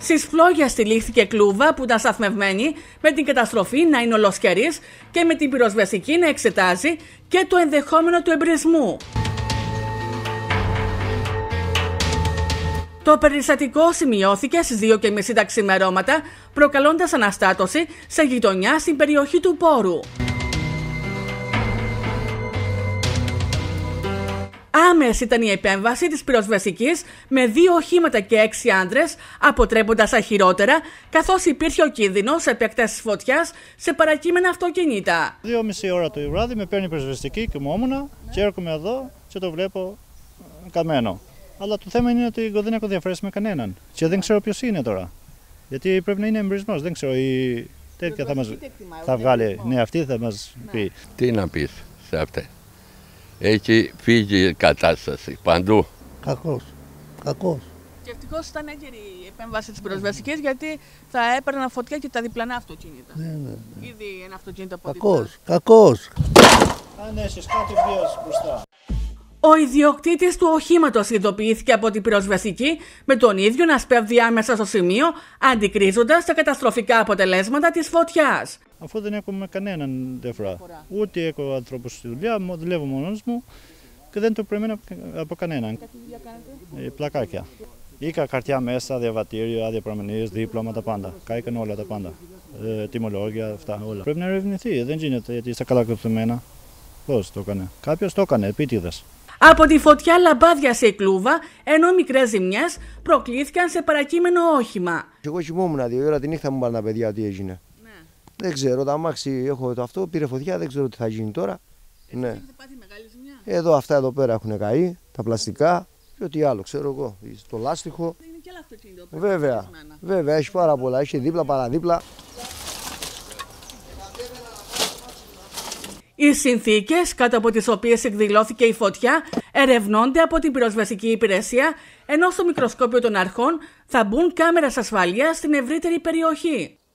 Στις Φλόγιας στηλίχθηκε κλούβα που ήταν σταθμευμένη με την καταστροφή να είναι ολοσχερής και με την πυροσβεστική να εξετάζει και το ενδεχόμενο του εμπρισμού. Το περιστατικό σημειώθηκε στις 2:30 τα ξημερώματα, προκαλώντας αναστάτωση σε γειτονιά στην περιοχή του Πόρου. Άμεση ήταν η επέμβαση της πυροσβεστικής με 2 οχήματα και 6 άντρες, αποτρέποντας τα χειρότερα, καθώς υπήρχε ο κίνδυνος επέκτασης φωτιάς σε παρακείμενα αυτοκίνητα. 2:30 ώρα το βράδυ με παίρνει η πυροσβεστική και ήμουνα και έρχομαι εδώ και το βλέπω καμένο. Αλλά το θέμα είναι ότι δεν έχω διαφορές με κανέναν και δεν ξέρω ποιος είναι τώρα. Γιατί πρέπει να είναι εμπρισμός, δεν ξέρω, η τέτοια θα βγάλει, ναι, αυτή θα μας πει. Τι να πεις σε αυτή. Έχει φύγει η κατάσταση παντού. Κακός. Και ευτυχώς ήταν έγκαιρη η επέμβαση της πυροσβεστικής, γιατί θα έπαιρναν φωτιά και τα διπλανά αυτοκίνητα. Ναι. Ήδη ένα αυτοκίνητο από δίπλα. Κακός. Αν έχεις κάτι βίας μπροστά. Ο ιδιοκτήτης του οχήματος ειδοποιήθηκε από την πυροσβεστική, με τον ίδιο να σπέβδει άμεσα στο σημείο, αντικρίζοντας τα καταστροφικά αποτελέσματα της φωτιάς. Αφού δεν έχουμε κανέναν διαφορά. Ούτε έχω ανθρώπους στη δουλειά, δουλεύω μόνος μου και δεν το περιμένω από κανέναν. Πλακάκια. Είχα χαρτιά μέσα, διαβατήριο, άδεια προμηνίες, δίπλωμα, τα πάντα. Κάηκαν όλα τα πάντα. Τιμολόγια, αυτά όλα. Πρέπει να ερευνηθεί, δεν γίνεται γιατί είστε καλά κρυφτωμένα. Πώς το έκανε. Κάποιος το έκανε, επίτηδες. Από τη φωτιά λαμπάδιασε η κλούβα, ενώ μικρές ζημιές προκλήθηκαν σε παρακείμενο όχημα. Εγώ κοιμόμουν 2 ώρα τη νύχτα μου πάνε τα παιδιά τι έγινε. Ναι. Δεν ξέρω, το αμάξι έχω το αυτό, πήρε φωτιά, δεν ξέρω τι θα γίνει τώρα. Ναι. Έχετε πάθει μεγάλη ζημιά? Εδώ αυτά εδώ πέρα έχουν καεί, τα πλαστικά και ό,τι άλλο, ξέρω εγώ. Το λάστιχο. Είναι και άλλα αυτοκίνητα. Βέβαια, έχει πάρα πολλά, έχει δίπλα, παραδίπλα. Οι συνθήκες κάτω από τις οποίες εκδηλώθηκε η φωτιά ερευνώνται από την πυροσβεστική υπηρεσία, ενώ στο μικροσκόπιο των αρχών θα μπουν κάμερες ασφαλείας στην ευρύτερη περιοχή.